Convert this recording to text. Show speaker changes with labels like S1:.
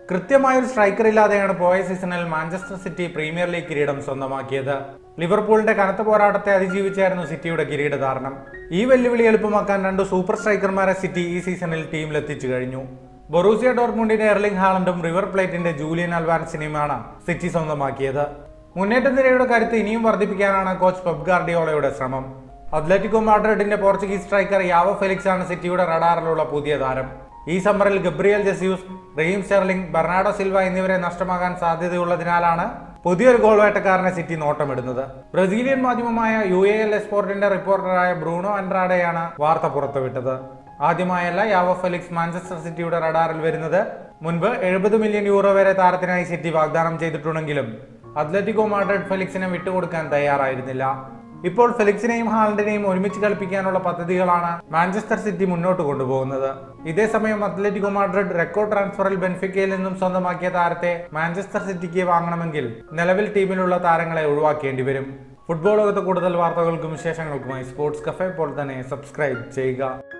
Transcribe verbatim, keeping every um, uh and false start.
S1: കൃത്യമായൊരു സ്ട്രൈക്കർ ഇല്ലാതെയാണ് പോയ സീസണിൽ മാഞ്ചസ്റ്റർ സിറ്റി പ്രീമിയർ ലീഗ് കിരീടം സ്വന്തമാക്കിയത്. ലിവർപൂളിന്റെ കനത്ത പോരാട്ടത്തെ അതിജീവിച്ചായിരുന്നു സിറ്റിയുടെ കിരീടധാരണം. ഈ വെല്ലുവിളി എളുപ്പമാക്കാൻ രണ്ട് സൂപ്പർ സ്ട്രൈക്കർമാരെ സിറ്റി ഈ സീസണിൽ ടീമിലെത്തിച്ചു കഴിഞ്ഞു. ബൊറൂസിയ ഡോർട്ട്മുണ്ടിന്റെ എർലിംഗ് ഹാലൻഡും റിവർ പ്ലേറ്റിന്റെ ജൂലിയൻ അൽവാൻസിനെയുമാണ് സിറ്റി സ്വന്തമാക്കിയത്. മുന്നേറ്റ നിരയുടെ കരുത്ത് ഇനിയും വർദ്ധിപ്പിക്കാനാണ് കോച്ച് പെപ് ഗാർഡിയോളയുടെ ശ്രമം. അത്ലറ്റിക്കോ മാഡ്രിഡിന്റെ പോർച്ചുഗീസ് സ്ട്രൈക്കർ യാവോ ഫെലിക്സ് ആണ് സിറ്റിയുടെ റഡാറിലുള്ള പുതിയ താരം. ഈ സമ്മറിൽ Gabriel Jesus, Raheem Sterling, Bernardo Silva എന്നിവരെ നഷ്ടമാകാൻ സാധ്യതയുള്ളതിനാലാണ് പുതിയൊരു ഗോൾ വേട്ടക്കാരനെ സിറ്റി നോട്ടമിടുന്നത്. ബ്രസീലിയൻ മാധ്യമമായ യു എ എൽ എസ്പോർട്ടിന്റെ റിപ്പോർട്ടറായ ബ്രൂണോ അൻഡ്രാഡയാണ് വാർത്ത പുറത്തുവിട്ടത്. ആദ്യമായല്ല യാവോ ഫെലിക്സ് മാഞ്ചസ്റ്റർ സിറ്റിയുടെ റഡാറിൽ വരുന്നത്. മുൻപ് എഴുപത് മില്യൺ യൂറോ വരെ താരത്തിനായി സിറ്റി വാഗ്ദാനം ചെയ്തിട്ടുണ്ടെങ്കിലും അത്ലറ്റിക്കോ മാഡ്രിഡ് ഫെലിക്സിനെ വിട്ടുകൊടുക്കാൻ തയ്യാറായിരുന്നില്ല. ഇപ്പോൾ ഫെലിക്സിനെയും ഹാലൻഡിനെയും ഒരുമിച്ച് കളിപ്പിക്കാനുള്ള പദ്ധതികളാണ് മാഞ്ചസ്റ്റർ സിറ്റി മുന്നോട്ട് കൊണ്ടുപോകുന്നത്. ഇതേസമയം അത്ലറ്റിക്കോ മാഡ്രിഡ് റെക്കോർഡ് ട്രാൻസ്ഫറിൽ ബെൻഫിക്കയിൽ നിന്നും സ്വന്തമാക്കിയ താരത്തെ മാഞ്ചസ്റ്റർ സിറ്റിക്ക് വാങ്ങണമെങ്കിൽ നിലവിൽ ടീമിലുള്ള താരങ്ങളെ ഒഴിവാക്കേണ്ടി വരും. ഫുട്ബോൾ ലോകത്ത് കൂടുതൽ വാർത്തകൾക്കും വിശേഷങ്ങൾക്കുമായി സ്പോർട്സ് കഫേ ഇപ്പോൾ തന്നെ സബ്സ്ക്രൈബ് ചെയ്യുക.